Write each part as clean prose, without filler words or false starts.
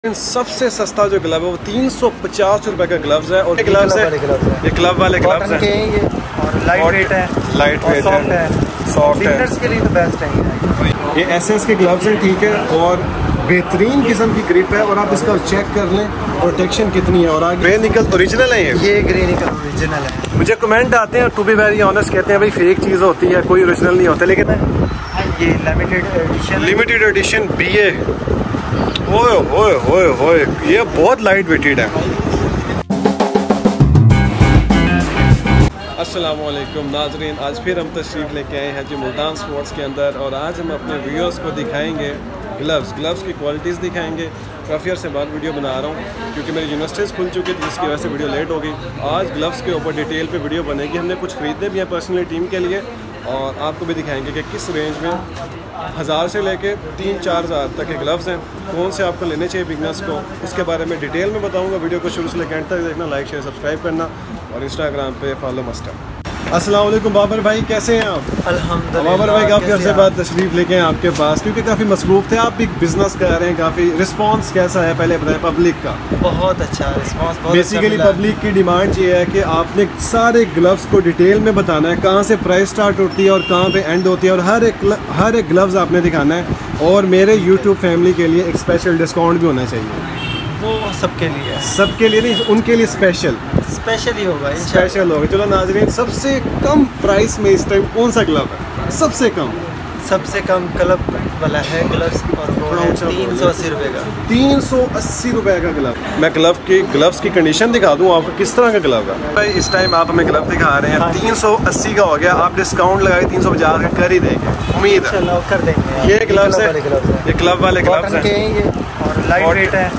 सबसे सस्ता जो ग्लव है वो 350 रुपए का ग्लव्स है। और ग्लव्स है ये क्लब वाले ग्लव्स हैं, ये और लाइट वेट है, लाइट वेट है, सॉफ्ट है, के लिए तो बेस्ट है। ये एसएस के ग्लव्स हैं, ठीक है, और बेहतरीन किस्म की ग्रिप है। और आप इसका चेक कर लें प्रोटेक्शन कितनी है। और आगे ग्रे निकल ओरिजिनल है, ये ग्रे निकल ओरिजिनल है। मुझे कमेंट आते हैं टू बी वेरी ऑनेस्ट, कहते हैं भाई फेक चीज़ होती है, कोई ओरिजिनल नहीं होता, लेकिन ये लिमिटेड एडिशन BA ओए ओए ओए ओए, ये बहुत लाइट वेटेड है। अस्सलामुअलैकुम नाजरीन, आज फिर हम तशरीफ़ लेके आए हैं जी मुल्तान स्पोर्ट्स के अंदर। और आज हम अपने व्यूअर्स को दिखाएंगे ग्लव्स की क्वालिटीज़ दिखाएंगे। काफ़ी अर्से बाद वीडियो बना रहा हूँ क्योंकि मेरी यूनिवर्सिटीज़ खुल चुकी थी, जिसकी वजह से वीडियो लेट हो गई। आज ग्लव्स के ऊपर डिटेल पे वीडियो बनेगी। हमने कुछ ख़रीदने भी हैं पर्सनली टीम के लिए, और आपको भी दिखाएंगे कि किस रेंज में 1000 से लेके 3-4 हज़ार तक के ग्लव्स हैं, कौन से आपको लेने चाहिए बिगनर्स को, उसके बारे में डिटेल में बताऊंगा। वीडियो को शुरू से लेकर एंड तक देखना, लाइक शेयर सब्सक्राइब करना, और इंस्टाग्राम पे फॉलो मस्ट है। अस्सलाम वालेकुम बाबर भाई, कैसे हैं आप? अल्हम्दुलिल्लाह। बाबर भाई काफ़ी अर्से बाद तशरीफ़ लेके हैं आपके पास, क्योंकि काफ़ी मसरूफ़ थे, आप भी बिजनेस कर रहे हैं। काफ़ी रिस्पांस कैसा है पहले बताएं पब्लिक का? बहुत अच्छा रिस्पांस। बेसिकली पब्लिक की डिमांड ये है कि आपने सारे ग्लव्स को डिटेल में बताना है, कहाँ से प्राइस स्टार्ट होती है और कहाँ पे एंड होती है, और हर एक ग्लव्स आपने दिखाना है। और मेरे यूट्यूब फैमिली के लिए एक स्पेशल डिस्काउंट भी होना चाहिए। वो सबके लिए, सबके लिए नहीं, उनके लिए स्पेशल ही होगा, स्पेशल होगा। चलो नाजरीन, सबसे कम प्राइस में इस टाइम कौन सा ग्लव है? सबसे कम क्लब वाला है ग्लव्स, और वो है 380 रुपये का। 380 रुपये का ग्लव। मैं ग्लव्स की कंडीशन दिखा दूँ आपको, किस तरह का ग्लव है भाई। इस टाइम आप हमें ग्लव दिखा रहे हैं, 380 का हो गया। आप डिस्काउंट लगा के 350 का कर ही देंगे, उम्मीद है कर देंगे। ये ग्लव्स है, ये क्लब वाले ग्लव्स हैं, लाइट वेट है,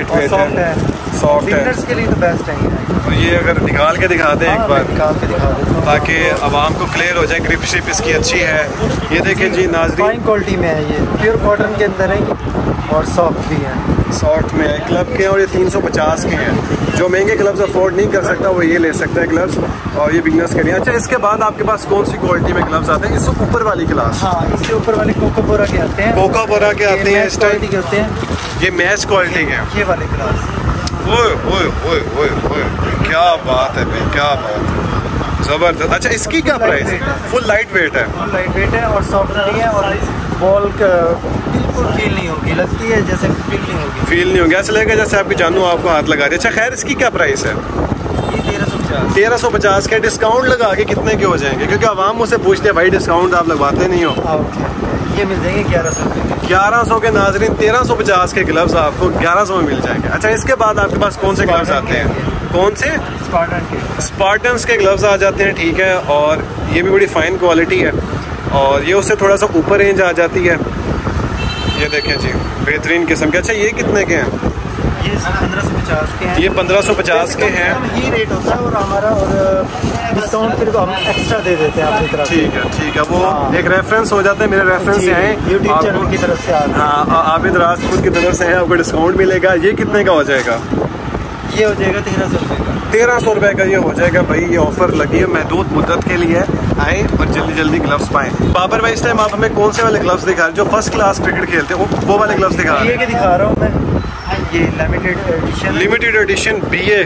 सॉफ्ट है, के लिए तो बेस्ट है। और ये अगर निकाल के दिखाते हैं एक बार, ताकि आवाम को क्लियर हो जाए, ग्रिप शिप इसकी अच्छी है। ये देखें जी नाज़रीन, फाइन क्वालिटी में है, ये प्योर कॉटन के अंदर है, और सॉफ्ट भी है, सॉफ्ट में है क्लब के। और ये 350 के हैं। जो महंगे ग्लव्स अफोर्ड नहीं कर सकता वो ये ले सकता है ग्लव्स, और ये बिगनर्स के लिए। अच्छा, इसके बाद आपके पास कौन सी क्वालिटी में ग्लव्स आते हैं? इससे ऊपर वाली क्लास? हाँ, इससे ऊपर वाले कोकाबोरा के आते हैं, कोकाबोरा के आते हैं, इस टाइप के होते हैं। ये मैच क्वालिटी के हैं, ये वाले क्लास। ओए ओए ओए ओए ओए, क्या बात है भाई, क्या बात है, जबरदस्त। अच्छा, इसकी क्या प्राइस है? फुल लाइट वेट है, और सॉफ्ट नहीं है, और बॉल बिल्कुल फील नहीं होगी, लगती है जैसे फील नहीं होगी, ऐसा लगेगा जैसे आपकी जानू आपको हाथ लगा रही है। अच्छा खैर, इसकी क्या प्राइस है? 1350 के। डिस्काउंट लगा के कितने के हो जाएंगे? क्योंकि आवाम मुझसे पूछते हैं भाई डिस्काउंट आप लगवाते नहीं हो। ये मिल जाएंगे 1100 के नाजरीन। 1350 के ग्लव्स आपको 1100 में मिल जाएंगे। अच्छा, इसके बाद आपके पास कौन से ग्लव्स आते हैं? कौन से? स्पार्टन्स के ग्लव्स आ जाते हैं, ठीक है। और ये भी बड़ी फाइन क्वालिटी है, और ये उससे थोड़ा सा ऊपर रेंज आ जाती है। ये देखें जी, बेहतरीन किस्म के। अच्छा, ये कितने के हैं? ये 1550 के हैं। ये 1550 के हैं, ही रेट होता है, और हमारा और डिस्काउंट फिर हम एक्स्ट्रा दे देते हैं अपनी तरफ। ठीक है, वो एक रेफरेंस हो जाता है। मेरे रेफरेंस से हैं, यूट्यूब चैनल की तरफ से। हाँ, आबिद राजपूत की तरफ से है, आपको डिस्काउंट मिलेगा। ये कितने का हो जाएगा? ये हो जाएगा 1300 रुपये का। 1300 रुपये का ये हो जाएगा भाई। ये ऑफर लगी है महदूद मुद्दत के लिए, आए और जल्दी ग्लव्स पाएं। बाबर भाई, इस टाइम आप हमें कौन से वाले ग्लव्स दिखा रहे हैं? जो फर्स्ट क्लास क्रिकेट खेलते हैं वो वाले ग्लव्स दिखा रहे हैं? ये दिखा रहा हूँ मैं, ये लिमिटेड एडिशन BA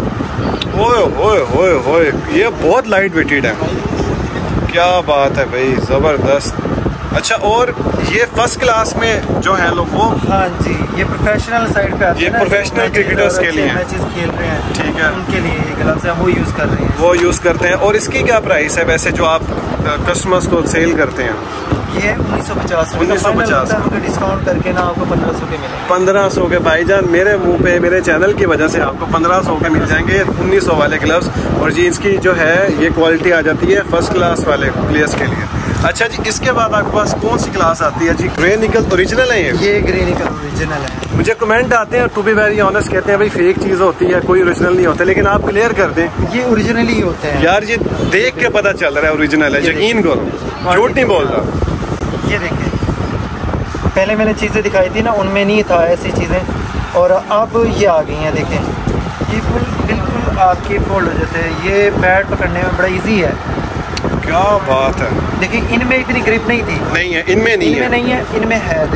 ओए ओए ओए ओए, ये बहुत लाइट वेटेड है, क्या बात है भाई, ज़बरदस्त। अच्छा, और ये फर्स्ट क्लास में जो है लोग वो? हाँ जी, ये प्रोफेशनल साइड पे आते हैं, ये प्रोफेशनल क्रिकेटर्स के लिए मैचेस खेल रहे हैं, ठीक है, उनके लिए ये ग्लव्स हैं, वो यूज़ कर रहे हैं, वो यूज़ करते हैं। और इसकी क्या प्राइस है वैसे जो आप कस्टमर्स को सेल करते हैं? ये 1950 डिस्काउंट करके ना आपको 1500 के मिलेंगे। 1500 के भाईजान, मेरे मुंह पे, मेरे चैनल की वजह से आपको 1500 के मिल जाएंगे 1900 वाले ग्लव्स। और जीन्स की जो है ये क्वालिटी आ जाती है फर्स्ट क्लास वाले प्लेयर्स के लिए। अच्छा जी, इसके बाद आपके पास कौन सी क्लास आती है जी? ग्रे निकल ओरिजिनल है ये ग्रे निकल ओरिजिनल है। मुझे कमेंट आते हैं टू बी वेरी ऑनेस्ट, कहते हैं भाई फेक चीज़ होती है, कोई ओरिजिनल नहीं होता, लेकिन आप क्लियर कर दें ये ओरिजिनल ही होते हैं यार। ये देख के पता चल रहा है ओरिजिनल है, यकीन करो, झूठ नहीं बोल रहा। ये देखिए, पहले मैंने चीज़ें दिखाई थी ना, उनमें नहीं था ऐसी चीज़ें, और अब ये आ गई हैं। देखें, ये बिल्कुल आपके फोल्ड हो जाते हैं, ये बैट पकड़ने में बड़ा इजी है। क्या बात है। देखिए, इनमें इतनी ग्रिप नहीं थी, नहीं है, इनमें नहीं है, इनमें है। देखो,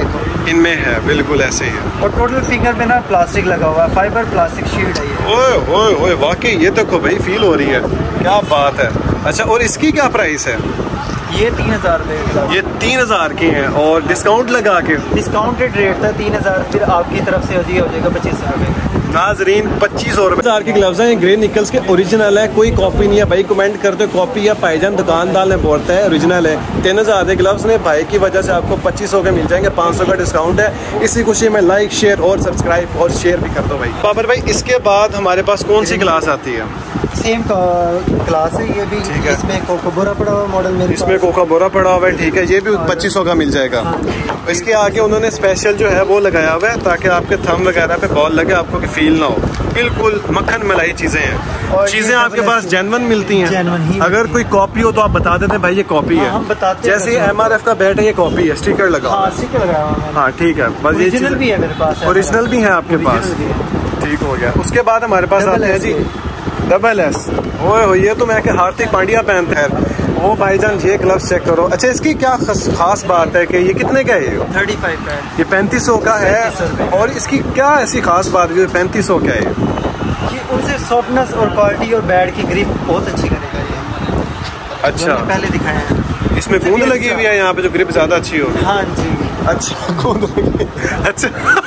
इनमें है, बिल्कुल ऐसे ही है। और टोटल फिंगर में ना प्लास्टिक लगा हुआ है, फाइबर प्लास्टिक शीट है ये। ओए ओए ओए, वाकई ये देखो भाई, फील हो रही है, क्या बात है। अच्छा, और इसकी क्या प्राइस है? ये 3000 रुपये। ये 3000 की हैं, और डिस्काउंट लगा के? डिस्काउंटेड रेट था 3000, फिर आपकी तरफ से हो जाएगा 2500 रुपये। नाजरीन 2500 रुपये की ग्लव्स हैं, ग्रे निकल्स के ओरिजिनल है, कोई कॉपी नहीं है भाई। कमेंट करते हो कॉपी या भाईजान दुकानदार ने बोलता है ओरिजिनल है। 3000 के ग्लव्स ने भाई की वजह से आपको 2500 के मिल जाएंगे, 500 का डिस्काउंट है। इसी खुशी में लाइक शेयर और सब्सक्राइब और शेयर भी कर दो भाई। बाबर भाई, इसके बाद हमारे पास कौन सी क्लास आती है? सेम क्लास है ये भी, ठीक है। इसमें कोकाबोरा पड़ा हुआ मॉडल मेरे, इसमें कोकाबोरा पड़ा हुआ है, ठीक है। ये भी 2500 का मिल जाएगा। इसके आगे उन्होंने स्पेशल जो है वो लगाया हुआ है ताकि आपके थंब वगैरह पे बॉल लगे, आपको कि फील ना हो। बिल्कुल मक्खन मलाई चीजें हैं। चीजें आपके पास जेन्युइन मिलती हैं। अगर कोई कॉपी हो तो आप बता देते हैं भाई ये कॉपी है। हम बताते हैं, जैसे MRF का बैट है, ये कॉपी है, स्टिकर लगा। हाँ ठीक है, बस ये ओरिजिनल भी है मेरे पास। ओरिजिनल भी है आपके पास, ठीक हो गया। उसके बाद हमारे पास आते हैं जी डबल एस। ओए ये तो मैं हार्दिक पांड्या पहनता है वो। भाईजान ये ग्लव्स चेक करो। अच्छा, इसकी क्या खास बात है कि ये कितने का है? 35 का है। ये 3500 का है। और इसकी क्या ऐसी खास बात है जो 3500 का है? ये उनसे सॉफ्टनेस और क्वालिटी और बैट की ग्रिप बहुत अच्छी करेगा ये। अच्छा, पहले दिखाया है। इसमें गूंद लगी हुई है यहाँ पे जो ग्रिप ज्यादा अच्छी होगी। हाँ जी। अच्छा, गूंद लगी। अच्छा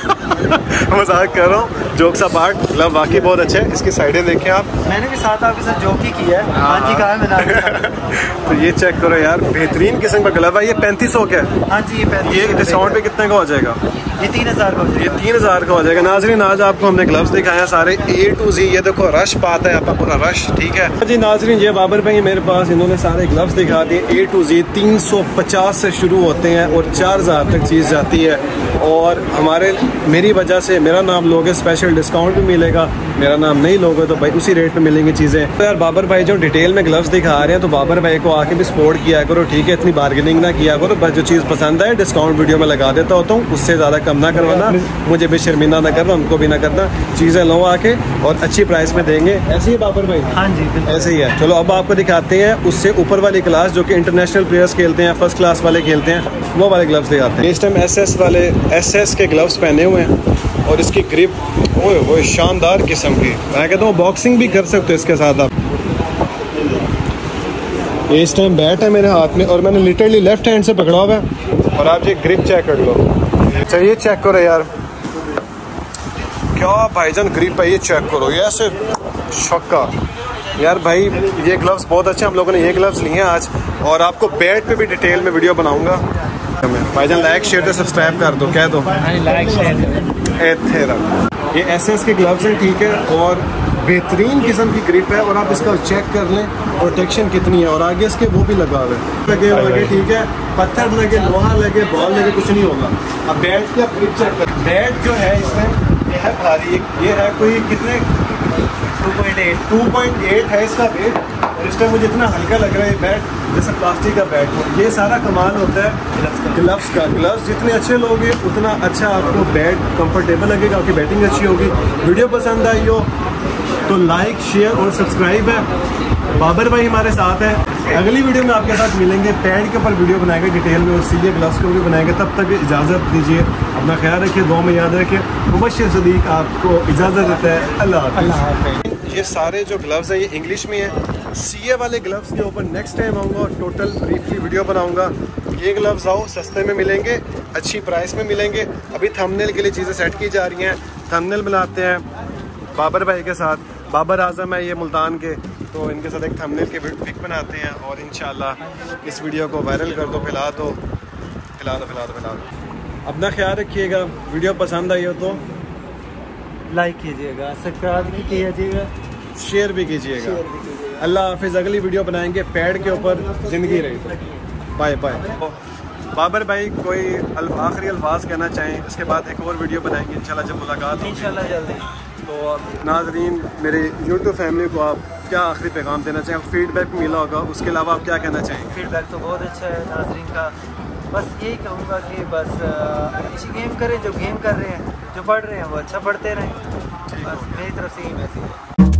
मजाक कर रहा हूँ, जोक्स अपार्ट, ग्लव वाकई बहुत अच्छा है। इसकी साइडें देखें आप। मैंने भी साथ आपके साथ जोक ही किया है। हाँ जी, कहा है मैंने। तो ये चेक करो यार, बेहतरीन किस्म का ग्लव है। ये 3500 का है। हाँ जी, ये डिस्काउंट पे कितने का हो जाएगा? ये 3000 का हो जाएगा। ये 3000 का हो जाएगा। नाजरीन, आज आपको हमने ग्लव्स दिखाया सारे A to Z। ये देखो रश पाता है आपका पूरा रश, ठीक है जी। नाजरीन, ये बाबर भाई मेरे पास, इन्होंने सारे ग्लव्स दिखा दिए। A to Z 350 से शुरू होते हैं और 4000 तक चीज़ जाती है। और मेरी वजह से मेरा नाम लोगे, स्पेशल डिस्काउंट भी मिलेगा। मेरा नाम नहीं लोगे तो भाई उसी रेट पे मिलेंगी चीज़ें। तो यार बाबर भाई जो डिटेल में ग्लव्स दिखा रहे हैं, तो बाबर भाई को आके भी सपोर्ट किया करो, ठीक है। इतनी बार्गेनिंग ना किया करो, बस जो चीज़ पसंद है डिस्काउंट वीडियो में लगा देता होता हूँ, उससे ज़्यादा कम ना करवाना। मुझे भी शर्मिंदा ना करना, उनको भी ना करना। चीज़ें लो आके और अच्छी प्राइस में देंगे। ऐसे ही बाबर भाई? हाँ जी, ऐसे ही है। चलो अब आपको दिखाते हैं उससे ऊपर वाली क्लास, जो कि इंटरनेशनल प्लेयर्स खेलते हैं, फर्स्ट क्लास वाले खेलते हैं, वो वाले ग्लव्स दिखाते हैं। इस टाइम SS के ग्लव्स पहने हुए हैं और इसकी ग्रिप ओए शानदार किस्म की। मैं कहता हूँ बॉक्सिंग भी कर सकते हो इसके साथ आप। इस टाइम बैट है मेरे हाथ में और मैंने लिटरली लेफ्ट हैंड से पकड़ा हुआ है। और आप ये ग्रिप चेक कर लो। अच्छा, ये चेक करो यार, क्या भाईजान ग्रिप है। ये चेक करो, ये ऐसे शक्का यार भाई, ये ग्लव्स बहुत अच्छे। हम लोगों ने ये ग्लव्स लिए हैं आज, और आपको बैट पे भी डिटेल में वीडियो बनाऊंगा। भाईजान लाइक शेयर सब्सक्राइब कर दो, कह दो लाइक शेयर। ये SS के ग्लव्स हैं, ठीक है। और बेहतरीन किस्म की ग्रिप है, और आप इसका चेक कर लें प्रोटेक्शन कितनी है। और आगे इसके वो भी लगा हुए लगे आगे, ठीक है। पत्थर लगे, लोहा लगे, बॉल लगे, कुछ नहीं होगा। अब बैट की आप ग्रिप चेक कर। बैट जो है इसमें ये है भारी, ये है कोई कितने 2.8 है इसका वेट। और इस टाइम मुझे इतना हल्का लग रहा है बैट, जैसे प्लास्टिक का बैट हो। ये सारा कमाल होता है ग्लव्स का। ग्लव्स जितने अच्छे लोगे उतना अच्छा आपको बैट कंफर्टेबल लगेगा, आपकी बैटिंग अच्छी होगी। वीडियो पसंद आई हो तो लाइक शेयर और सब्सक्राइब है। बाबर भाई हमारे साथ है। अगली वीडियो में आपके साथ मिलेंगे, पैड के ऊपर वीडियो बनाएंगे डिटेल में, और सीधे ग्लव्स के वीडियो बनाएंगे। तब तक इजाज़त दीजिए, अपना ख्याल रखिए, दुआ में याद रखिए। मुबश्शिर सदीक आपको इजाज़त देता है। अल्लाह हाफ़िज़। ये सारे जो ग्लव्स हैं ये इंग्लिश में है। CA वाले ग्लव्स के ऊपर नेक्स्ट टाइम आऊँगा और टोटल ब्रीफली वीडियो बनाऊँगा। ये ग्लव्स आओ सस्ते में मिलेंगे, अच्छी प्राइस में मिलेंगे। अभी थंबनेल के लिए चीज़ें सेट की जा रही हैं, थंबनेल बनाते हैं बाबर भाई के साथ। बाबर आजम है ये मुल्तान के, तो इनके साथ एक थंबनेल के पिक बनाते हैं, और इंशाल्लाह इस वीडियो को वायरल कर दो, फैला दो। अपना ख्याल रखिएगा। वीडियो पसंद आई हो तो लाइक कीजिएगा, सब्सक्राइब भी कीजिएगा, शेयर भी कीजिएगा। अल्लाह हाफिज़। अगली वीडियो बनाएंगे पैड के ऊपर। ज़िंदगी रही। Bye bye. बाबर भाई कोई आखिरी अल्फाज कहना चाहें, इसके बाद एक और वीडियो बनाएंगे इंशाल्लाह जब मुलाकात होगी। इंशाल्लाह जल्दी। तो नाजरीन, मेरे यूट्यूब फैमिली को आप क्या आखिरी पैगाम देना चाहें? फीडबैक मिला होगा, उसके अलावा आप क्या कहना चाहेंगे? फीडबैक तो बहुत अच्छा है नाजरीन का। बस यही कहूँगा कि बस अच्छी गेम करें, जो गेम कर रहे हैं, जो पढ़ रहे हैं वो अच्छा पढ़ते रहें। बस मेरी तरफ से यही मैसेज है।